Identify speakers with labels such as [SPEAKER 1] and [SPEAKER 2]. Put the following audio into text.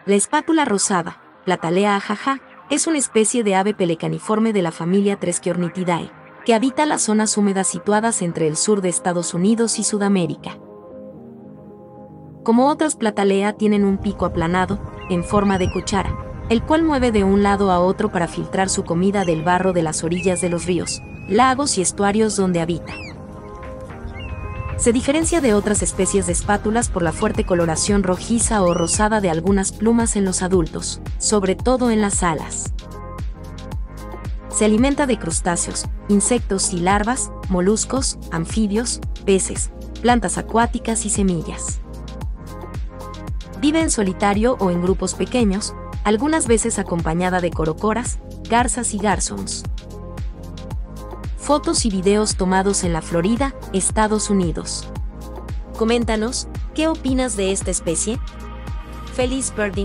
[SPEAKER 1] La espátula rosada, Platalea ajaja, es una especie de ave pelecaniforme de la familia Tresciornithidae, que habita las zonas húmedas situadas entre el sur de Estados Unidos y Sudamérica. Como otras Platalea tienen un pico aplanado, en forma de cuchara, el cual mueve de un lado a otro para filtrar su comida del barro de las orillas de los ríos, lagos y estuarios donde habita. Se diferencia de otras especies de espátulas por la fuerte coloración rojiza o rosada de algunas plumas en los adultos, sobre todo en las alas. Se alimenta de crustáceos, insectos y larvas, moluscos, anfibios, peces, plantas acuáticas y semillas. Vive en solitario o en grupos pequeños, algunas veces acompañada de corocoras, garzas y garzons. Fotos y videos tomados en la Florida, Estados Unidos. Coméntanos, ¿qué opinas de esta especie? Feliz birding.